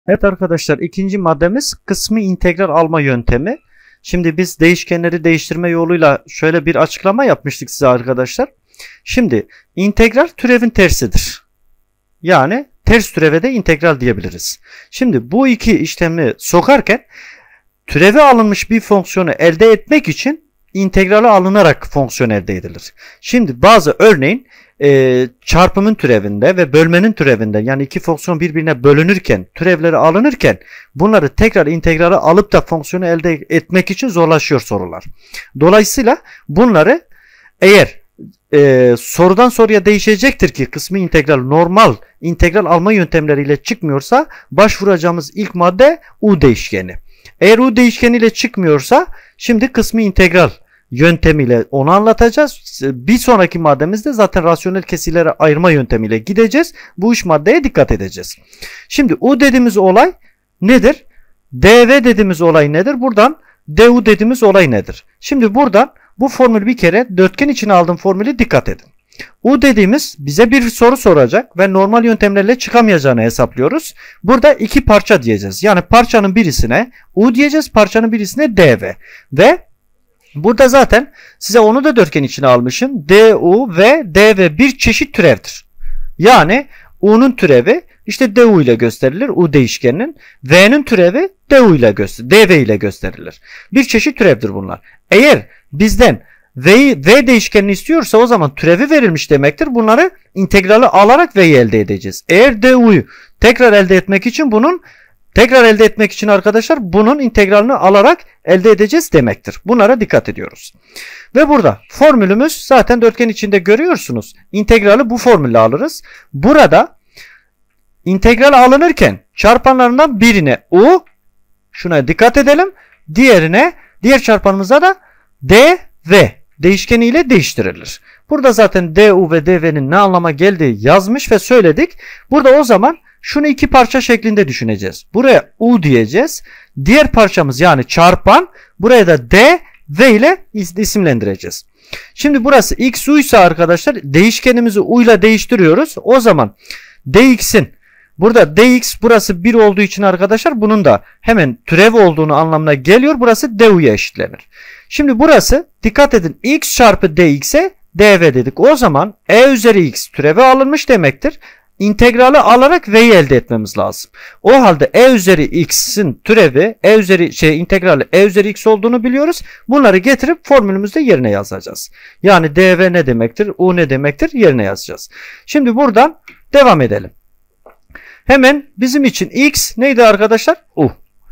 Evet arkadaşlar, ikinci maddemiz kısmi integral alma yöntemi. Şimdi biz değişkenleri değiştirme yoluyla şöyle bir açıklama yapmıştık size arkadaşlar. Şimdi integral türevin tersidir. Yani ters türeve de integral diyebiliriz. Şimdi bu iki işlemi sokarken türeve alınmış bir fonksiyonu elde etmek için integrali alınarak fonksiyon elde edilir. Şimdi bazı örneğin çarpımın türevinde ve bölmenin türevinde, yani iki fonksiyon birbirine bölünürken, türevleri alınırken bunları tekrar integrale alıp da fonksiyonu elde etmek için zorlaşıyor sorular. Dolayısıyla bunları eğer sorudan soruya değişecektir ki kısmi integral normal integral alma yöntemleriyle çıkmıyorsa başvuracağımız ilk madde U değişkeni. Eğer U değişkeniyle çıkmıyorsa şimdi kısmi integral yöntemiyle onu anlatacağız. Bir sonraki maddemizde zaten rasyonel kesirlere ayırma yöntemiyle gideceğiz. Bu üç maddeye dikkat edeceğiz. Şimdi U dediğimiz olay nedir? dv dediğimiz olay nedir? Buradan du dediğimiz olay nedir? Şimdi buradan bu formül bir kere dörtgen içine aldığım formülü dikkat edin. U dediğimiz bize bir soru soracak ve normal yöntemlerle çıkamayacağını hesaplıyoruz. Burada iki parça diyeceğiz. Yani parçanın birisine U diyeceğiz, parçanın birisine dv. Ve burada zaten size onu da dörtgen içine almışım. du ve dv bir çeşit türevdir. Yani u'nun türevi işte du ile gösterilir. U değişkeninin. V'nin türevi dv ile gösterilir. Bir çeşit türevdir bunlar. Eğer bizden v değişkenini istiyorsa o zaman türevi verilmiş demektir. Bunları integrali alarak v'yi elde edeceğiz. Eğer du'yu tekrar elde etmek için arkadaşlar bunun integralini alarak elde edeceğiz demektir. Bunlara dikkat ediyoruz. Ve burada formülümüz zaten dörtgen içinde görüyorsunuz. İntegrali bu formülle alırız. Burada integral alınırken çarpanlarından birine u, şuna dikkat edelim. Diğer çarpanımıza da dv değişkeniyle değiştirilir. Burada zaten du ve dv'nin ne anlama geldiği yazmış ve söyledik. Burada o zaman şunu iki parça şeklinde düşüneceğiz. Buraya u diyeceğiz. Diğer parçamız yani çarpan, buraya da dv ile isimlendireceğiz. Şimdi burası x u ise arkadaşlar değişkenimizi u ile değiştiriyoruz. O zaman dx'in burada dx burası 1 olduğu için arkadaşlar bunun da hemen türev olduğunu anlamına geliyor. Burası du'ya eşitlenir. Şimdi burası dikkat edin x çarpı dx'e dv dedik. O zaman e üzeri x türevi alınmış demektir. İntegrali alarak v'yi elde etmemiz lazım. O halde e üzeri x'in türevi integrali e üzeri x olduğunu biliyoruz. Bunları getirip formülümüzde yerine yazacağız. Yani dv ne demektir? U ne demektir? Yerine yazacağız. Şimdi buradan devam edelim. Hemen bizim için x neydi arkadaşlar? U.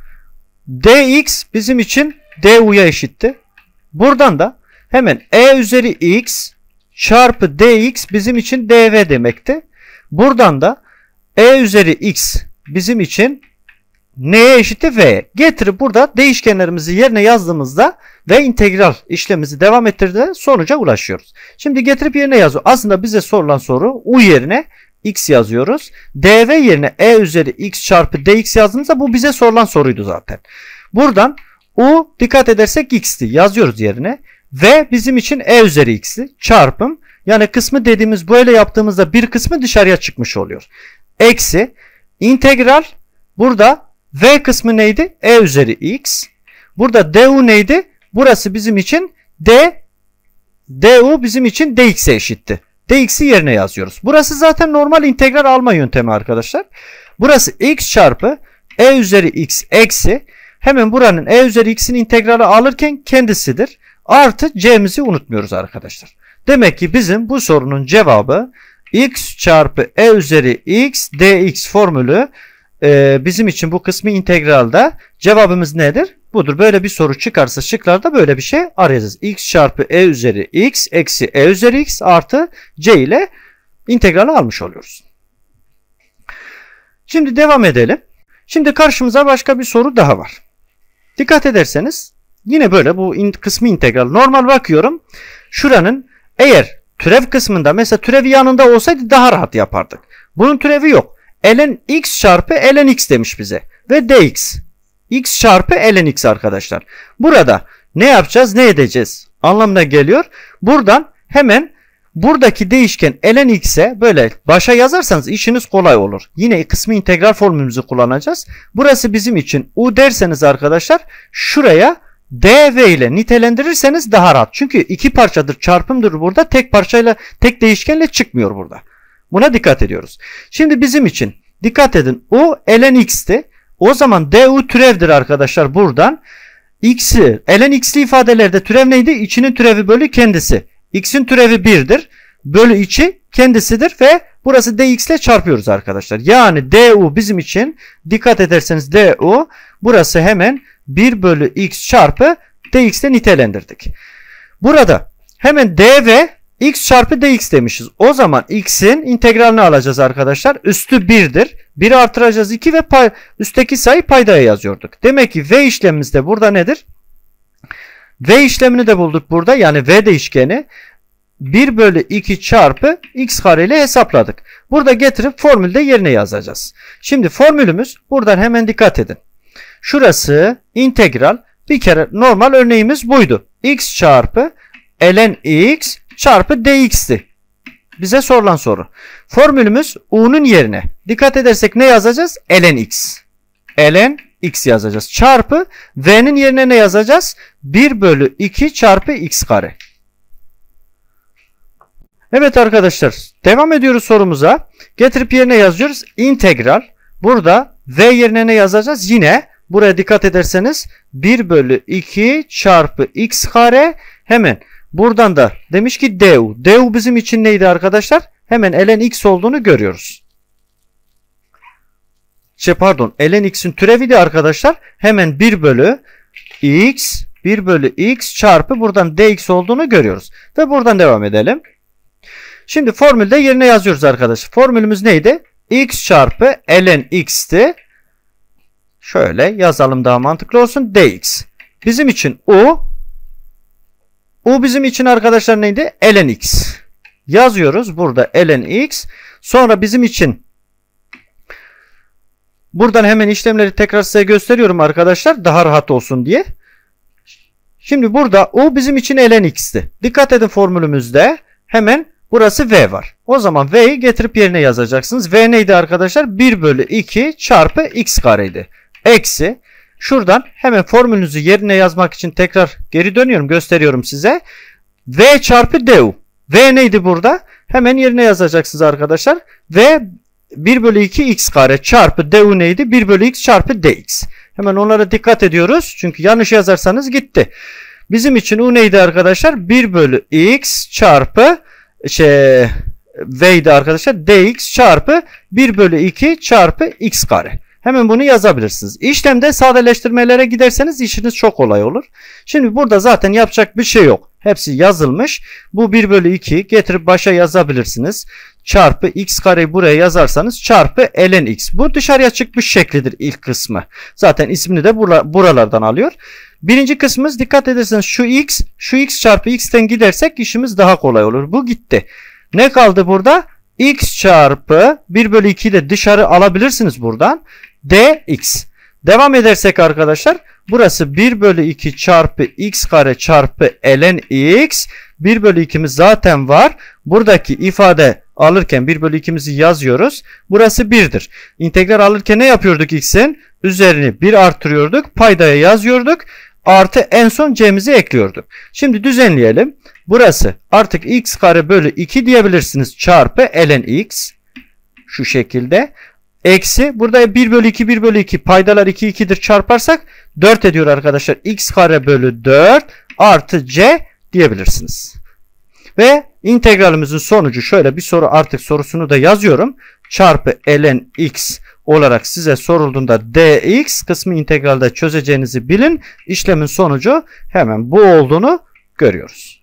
dx bizim için du'ya eşitti. Buradan da hemen e üzeri x çarpı dx bizim için dv demekti. Buradan da e üzeri x bizim için neye eşitti? V. Getirip burada değişkenlerimizi yerine yazdığımızda ve integral işlemimizi devam ettirdiğinde sonuca ulaşıyoruz. Şimdi getirip yerine yazıyoruz. Aslında bize sorulan soru u yerine x yazıyoruz. dv yerine e üzeri x çarpı dx yazdığımızda bu bize sorulan soruydu zaten. Buradan u dikkat edersek x'ti. Yazıyoruz yerine. V bizim için e üzeri x'ti. Çarpım. Yani kısmı dediğimiz böyle yaptığımızda bir kısmı dışarıya çıkmış oluyor. Eksi integral burada v kısmı neydi? E üzeri x. Burada du neydi? Burası bizim için du bizim için dx'e eşitti. Dx'i yerine yazıyoruz. Burası zaten normal integral alma yöntemi arkadaşlar. Burası x çarpı e üzeri x eksi. Hemen buranın e üzeri x'in integrali alırken kendisidir. Artı c'mizi unutmuyoruz arkadaşlar. Demek ki bizim bu sorunun cevabı x çarpı e üzeri x dx formülü bizim için bu kısmı integralda cevabımız nedir? Budur. Böyle bir soru çıkarsa şıklarda böyle bir şey arayacağız. X çarpı e üzeri x eksi e üzeri x artı c ile integrali almış oluyoruz. Şimdi devam edelim. Şimdi karşımıza başka bir soru daha var. Dikkat ederseniz yine böyle bu kısmı integral. Normal bakıyorum. Şuranın eğer türev kısmında mesela türevi yanında olsaydı daha rahat yapardık. Bunun türevi yok. Ln x çarpı ln x demiş bize. Ve dx. X çarpı ln x arkadaşlar. Burada ne yapacağız? Ne edeceğiz? Anlamına geliyor. Buradan hemen buradaki değişken ln x'e böyle başa yazarsanız işiniz kolay olur. Yine kısmi integral formülümüzü kullanacağız. Burası bizim için u derseniz arkadaşlar şuraya dv ile nitelendirirseniz daha rahat. Çünkü iki parçadır, çarpımdır burada. Tek parçayla, tek değişkenle çıkmıyor burada. Buna dikkat ediyoruz. Şimdi bizim için dikkat edin, u ln x'ti. O zaman du türevdir arkadaşlar buradan. X'i, ln x'li ifadelerde türev neydi? İçinin türevi bölü kendisi. X'in türevi 1'dir. Bölü içi kendisidir ve burası dx ile çarpıyoruz arkadaşlar. Yani du bizim için dikkat ederseniz du burası hemen 1 bölü x çarpı dx ile nitelendirdik. Burada hemen dv x çarpı dx demişiz. O zaman x'in integralini alacağız arkadaşlar. Üstü 1'dir. 1'i artıracağız 2 ve üstteki sayı paydaya yazıyorduk. Demek ki v işlemimiz de burada nedir? V işlemini de bulduk burada. Yani v değişkeni 1 bölü 2 çarpı x kare ile hesapladık. Burada getirip formülde yerine yazacağız. Şimdi formülümüz buradan hemen dikkat edin. Şurası integral, bir kere normal örneğimiz buydu. X çarpı ln x çarpı dx'ti. Bize sorulan soru. Formülümüz u'nun yerine dikkat edersek ne yazacağız? Ln x. Ln x yazacağız. Çarpı v'nin yerine ne yazacağız? 1 bölü 2 çarpı x kare. Evet arkadaşlar, devam ediyoruz sorumuza. Getirip yerine yazıyoruz. İntegral. Burada v yerine ne yazacağız? Yine buraya dikkat ederseniz 1 bölü 2 çarpı x kare. Hemen buradan da demiş ki du. Du bizim için neydi arkadaşlar? Hemen ln x olduğunu görüyoruz. Ln x'in türevi de arkadaşlar hemen 1 bölü x çarpı buradan dx olduğunu görüyoruz. Ve buradan devam edelim. Şimdi formülde yerine yazıyoruz arkadaşlar. Formülümüz neydi? X çarpı ln x'ti. Şöyle yazalım daha mantıklı olsun. Dx. Bizim için u bizim için arkadaşlar neydi? Ln x. Yazıyoruz burada ln x. Sonra bizim için buradan hemen işlemleri tekrar size gösteriyorum arkadaşlar. Daha rahat olsun diye. Şimdi burada u bizim için ln x'ti. Dikkat edin formülümüzde hemen burası v var. O zaman v'yi getirip yerine yazacaksınız. V neydi arkadaşlar? 1 bölü 2 çarpı x kareydi. Eksi. Şuradan hemen formülünüzü yerine yazmak için tekrar geri dönüyorum. Gösteriyorum size. V çarpı du. V neydi burada? Hemen yerine yazacaksınız arkadaşlar. V 1 bölü 2 x kare çarpı du neydi? 1 bölü x çarpı dx. Hemen onlara dikkat ediyoruz. Çünkü yanlış yazarsanız gitti. Bizim için u neydi arkadaşlar? 1 bölü x çarpı v'ydi arkadaşlar. Dx çarpı 1 bölü 2 çarpı x kare. Hemen bunu yazabilirsiniz. İşlemde sadeleştirmelere giderseniz işiniz çok kolay olur. Şimdi burada zaten yapacak bir şey yok. Hepsi yazılmış. Bu 1 bölü 2 getirip başa yazabilirsiniz. Çarpı x kareyi buraya yazarsanız çarpı ln x. Bu dışarıya çıkmış şeklidir ilk kısmı. Zaten ismini de buralardan alıyor. Birinci kısmımız dikkat ederseniz şu x çarpı x'ten gidersek işimiz daha kolay olur. Bu gitti. Ne kaldı burada? X çarpı 1 bölü 2'yi de dışarı alabilirsiniz buradan. Dx. Devam edersek arkadaşlar burası 1 bölü 2 çarpı x kare çarpı ln x. 1 bölü 2'miz zaten var. Buradaki ifade alırken 1 bölü 2'mizi yazıyoruz. Burası 1'dir. İntegral alırken ne yapıyorduk x'in? Üzerini 1 artırıyorduk. Paydaya yazıyorduk. Artı en son c'mizi ekliyorduk. Şimdi düzenleyelim. Burası artık x kare bölü 2 diyebilirsiniz. Çarpı ln x. Şu şekilde. Eksi burada 1 bölü 2 1 bölü 2 paydalar 2 2'dir çarparsak 4 ediyor arkadaşlar. X kare bölü 4 artı c diyebilirsiniz. Ve integralimizin sonucu şöyle bir soru artık sorusunu da yazıyorum. Çarpı ln x olarak size sorulduğunda dx kısmı integralde çözeceğinizi bilin. İşlemin sonucu hemen bu olduğunu görüyoruz.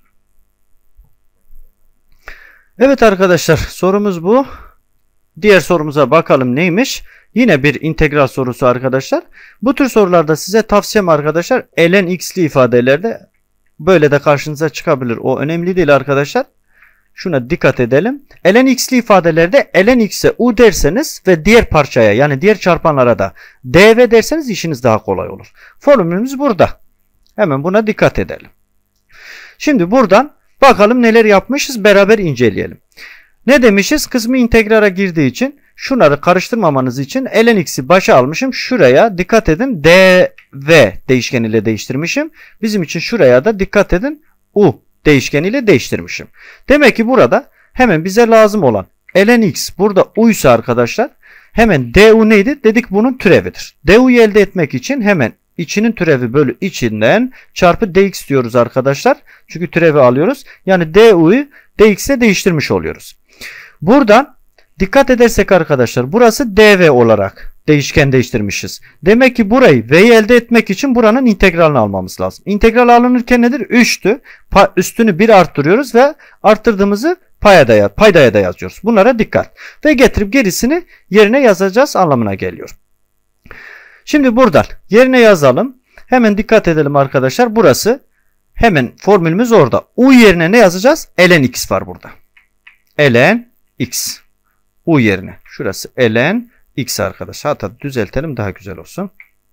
Evet arkadaşlar sorumuz bu. Diğer sorumuza bakalım neymiş? Yine bir integral sorusu arkadaşlar. Bu tür sorularda size tavsiyem arkadaşlar ln x'li ifadelerde böyle de karşınıza çıkabilir. O önemli değil arkadaşlar. Şuna dikkat edelim. Ln x'li ifadelerde ln x'e u derseniz ve diğer parçaya yani diğer çarpanlara da dv derseniz işiniz daha kolay olur. Formülümüz burada. Hemen buna dikkat edelim. Şimdi buradan Bakalım neler yapmışız, beraber inceleyelim. Ne demişiz? Kısmi integrala girdiği için şunları karıştırmamanız için ln x'i başa almışım. Şuraya dikkat edin, dv değişkeniyle değiştirmişim. Bizim için şuraya da dikkat edin, u değişkeniyle değiştirmişim. Demek ki burada hemen bize lazım olan ln x burada u ise arkadaşlar, hemen du neydi? Dedik bunun türevidir. Du'yu elde etmek için hemen içinin türevi bölü içinden çarpı dx diyoruz arkadaşlar. Çünkü türevi alıyoruz. Yani du'yu dx ile değiştirmiş oluyoruz. Buradan dikkat edersek arkadaşlar, burası dv olarak değişken değiştirmişiz. Demek ki burayı v'yi elde etmek için buranın integralini almamız lazım. İntegral alınırken nedir? 3'tü. Üstünü 1 arttırıyoruz ve arttırdığımızı paydaya da yazıyoruz. Bunlara dikkat. Ve getirip gerisini yerine yazacağız anlamına geliyor. Şimdi buradan yerine yazalım. Hemen dikkat edelim arkadaşlar. Burası hemen formülümüz orada. U yerine ne yazacağız? Ln x var burada. Ln x. U yerine. Şurası ln x arkadaşlar. Hatta düzeltelim, daha güzel olsun.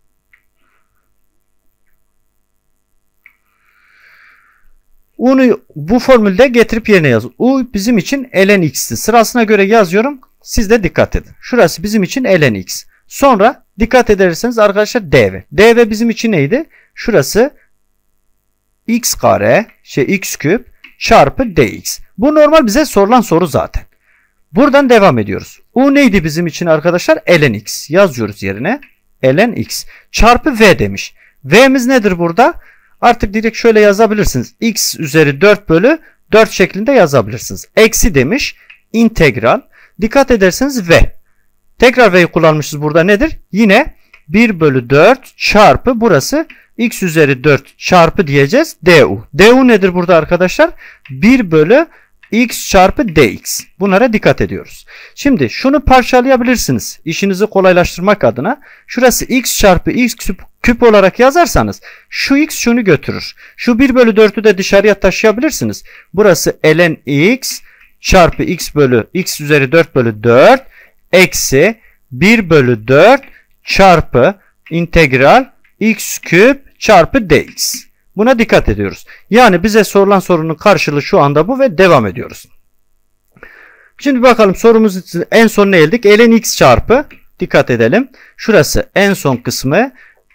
U'nu bu formülde getirip yerine yaz. U bizim için ln x'ti. Sırasına göre yazıyorum. Siz de dikkat edin. Şurası bizim için ln x. Sonra dikkat ederseniz arkadaşlar dv. Dv bizim için neydi? Şurası x kare x küp çarpı dx. Bu normal bize sorulan soru zaten. Buradan devam ediyoruz. U neydi bizim için arkadaşlar? Ln x. Yazıyoruz yerine. Ln x. Çarpı v demiş. V'miz nedir burada? Artık direkt şöyle yazabilirsiniz. X üzeri 4 bölü 4 şeklinde yazabilirsiniz. Eksi demiş. İntegral. Dikkat ederseniz v. Tekrar v'yi kullanmışız burada, nedir? Yine 1 bölü 4 çarpı burası x üzeri 4 çarpı diyeceğiz. Du. Du nedir burada arkadaşlar? 1 bölü x çarpı dx. Bunlara dikkat ediyoruz. Şimdi şunu parçalayabilirsiniz. İşinizi kolaylaştırmak adına. Şurası x çarpı x küp olarak yazarsanız şu x şunu götürür. Şu 1 bölü 4'ü de dışarıya taşıyabilirsiniz. Burası ln x çarpı x bölü x üzeri 4 bölü 4 eksi 1 bölü 4 çarpı integral x küp çarpı dx. Buna dikkat ediyoruz. Yani bize sorulan sorunun karşılığı şu anda bu ve devam ediyoruz. Şimdi bakalım sorumuz en son ne eldik? Ln x çarpı, dikkat edelim. Şurası en son kısmı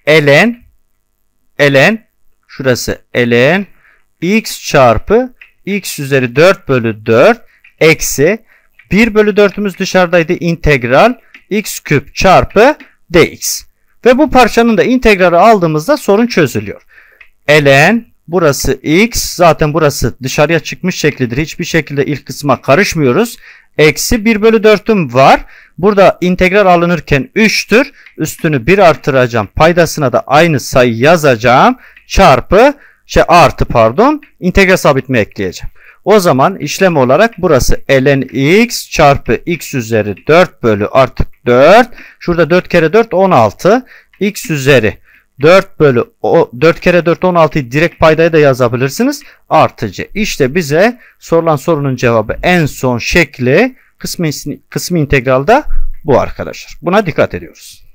ln şurası ln x çarpı x üzeri 4 bölü 4 eksi 1 bölü 4'ümüz dışarıdaydı, integral x küp çarpı dx. Ve bu parçanın da integrali aldığımızda sorun çözülüyor. Ln burası x, zaten burası dışarıya çıkmış şeklidir. Hiçbir şekilde ilk kısma karışmıyoruz. Eksi 1 bölü 4'üm var. Burada integral alınırken 3'tür. Üstünü 1 artıracağım. Paydasına da aynı sayı yazacağım. Çarpı artı integral sabitimi ekleyeceğim. O zaman işlem olarak burası ln x çarpı x üzeri 4 bölü artık 4. Şurada 4 kere 4 16. X üzeri 4 bölü 4 kere 4 16'yı direkt paydaya da yazabilirsiniz. Artıcı. İşte bize sorulan sorunun cevabı en son şekli kısmi integralda bu arkadaşlar. Buna dikkat ediyoruz.